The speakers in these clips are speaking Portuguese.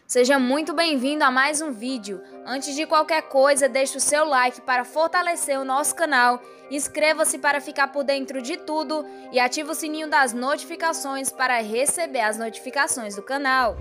Seja muito bem-vindo a mais um vídeo. Antes de qualquer coisa, deixe o seu like para fortalecer o nosso canal, inscreva-se para ficar por dentro de tudo e ative o sininho das notificações para receber as notificações do canal.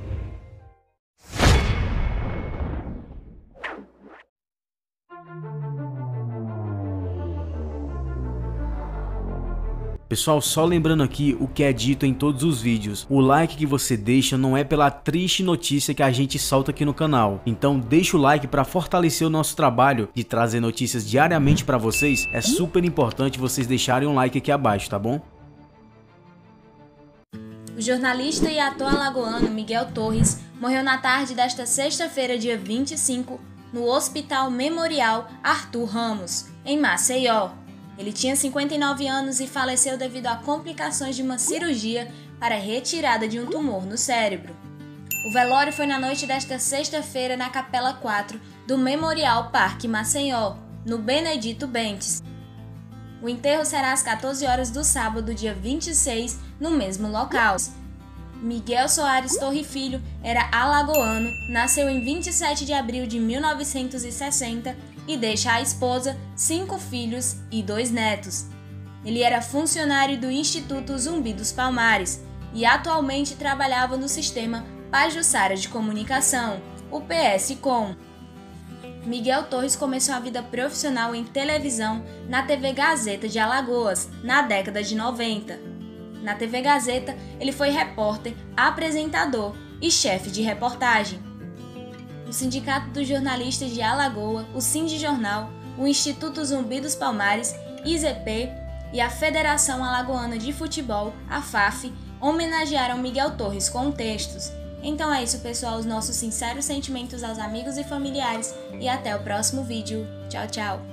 Pessoal, só lembrando aqui o que é dito em todos os vídeos, o like que você deixa não é pela triste notícia que a gente solta aqui no canal, então deixa o like para fortalecer o nosso trabalho de trazer notícias diariamente para vocês. É super importante vocês deixarem um like aqui abaixo, tá bom? O jornalista e ator alagoano Miguel Torres morreu na tarde desta sexta-feira, dia 25, no Hospital Memorial Arthur Ramos, em Maceió. Ele tinha 59 anos e faleceu devido a complicações de uma cirurgia para a retirada de um tumor no cérebro. O velório foi na noite desta sexta-feira na Capela 4 do Memorial Parque Maceió, no Benedito Bentes. O enterro será às 14 horas do sábado, dia 26, no mesmo local. Miguel Soares Torre Filho era alagoano, nasceu em 27 de abril de 1960 e deixa a esposa, 5 filhos e 2 netos. Ele era funcionário do Instituto Zumbi dos Palmares e atualmente trabalhava no sistema Pajuçara de Comunicação, o PS-Com. Miguel Torres começou a vida profissional em televisão na TV Gazeta de Alagoas, na década de 90. Na TV Gazeta, ele foi repórter, apresentador e chefe de reportagem. O Sindicato dos Jornalistas de Alagoas, o Sindijornal, o Instituto Zumbi dos Palmares, IZP e a Federação Alagoana de Futebol, a FAF, homenagearam Miguel Torres com textos. Então é isso, pessoal, os nossos sinceros sentimentos aos amigos e familiares e até o próximo vídeo. Tchau, tchau!